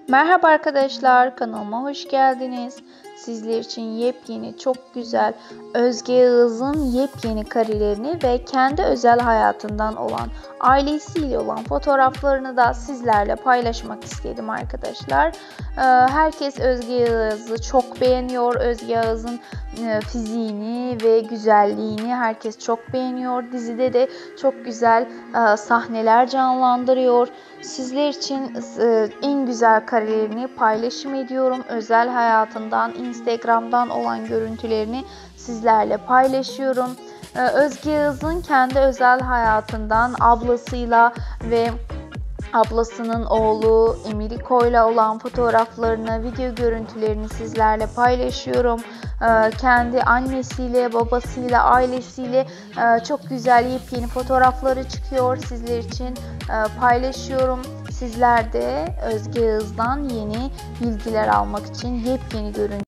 Merhaba arkadaşlar, kanalıma hoş geldiniz. Sizler için yepyeni, çok güzel Özge Yağız'ın yepyeni karelerini ve kendi özel hayatından olan, ailesiyle olan fotoğraflarını da sizlerle paylaşmak istedim arkadaşlar. Herkes Özge Yağız'ı çok beğeniyor. Özge Yağız'ın fiziğini ve güzelliğini herkes çok beğeniyor. Dizide de çok güzel sahneler canlandırıyor. Sizler için en güzel karelerini paylaşım ediyorum. Özel hayatından, Instagram'dan olan görüntülerini sizlerle paylaşıyorum. Özge Yağız'ın kendi özel hayatından ablasıyla ve ablasının oğlu Emiriko ile olan fotoğraflarını, video görüntülerini sizlerle paylaşıyorum. Kendi annesiyle, babasıyla, ailesiyle çok güzel yepyeni fotoğrafları çıkıyor. Sizler için paylaşıyorum. Sizler de Özge Yağız'dan yeni bilgiler almak için yepyeni görüntüler